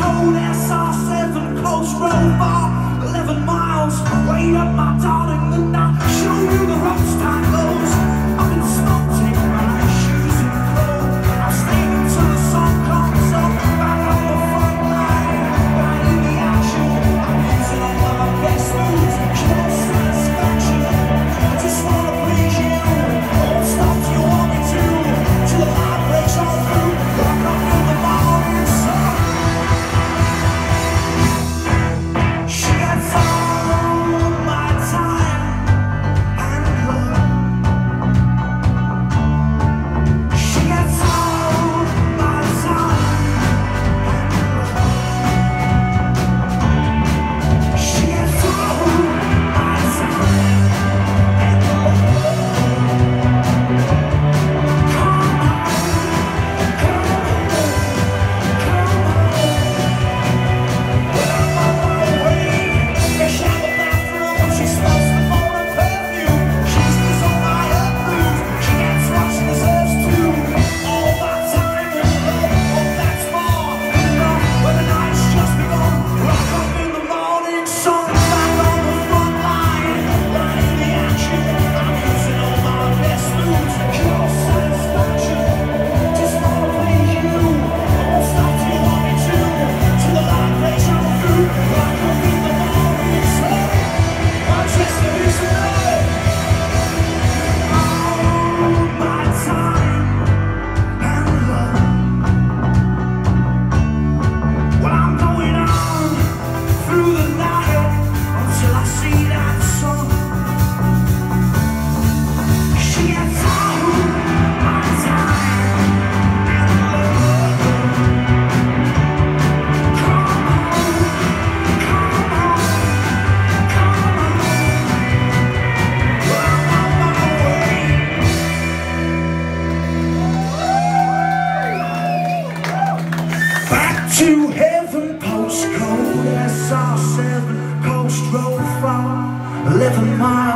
postcode SR7, Coast Road Bar, 11 miles. Wait up, my darling, and I'll show you the road time goes. I've been stopped in my shoes and clothes. I'm staying until the sun comes up. Back on the front line, right in the action. I'm using all my best moves, pure satisfaction. I just wanna please you. I won't stop till you want me to. Till the light breaks all through. Like up in the morning sun. She gets all my time and love. She gets all my time and love. She gets all my time and love. Come on, come on, come on. We're on my way. Fresh out the bathroom, she smells the morning perfume. She's this on my moves. She gets what she deserves to. All my time and love, oh that's more than enough. When the night's just begun, rock up in the morning sun. Back on the front line, right in the action. I'm using all my best moves, pure satisfaction. Just wanna please you. I won't stop till you want me to. Till the light breaks on through. Rock up in the morning sun. Manchester is the night. All my time and love. Well, I'm going on through the night until I see that sun. She gets all my time and love. Come on, come on, come on. Well, I'm on my way. Back to heaven, postcode SR7, Coast Road Far, 11 miles.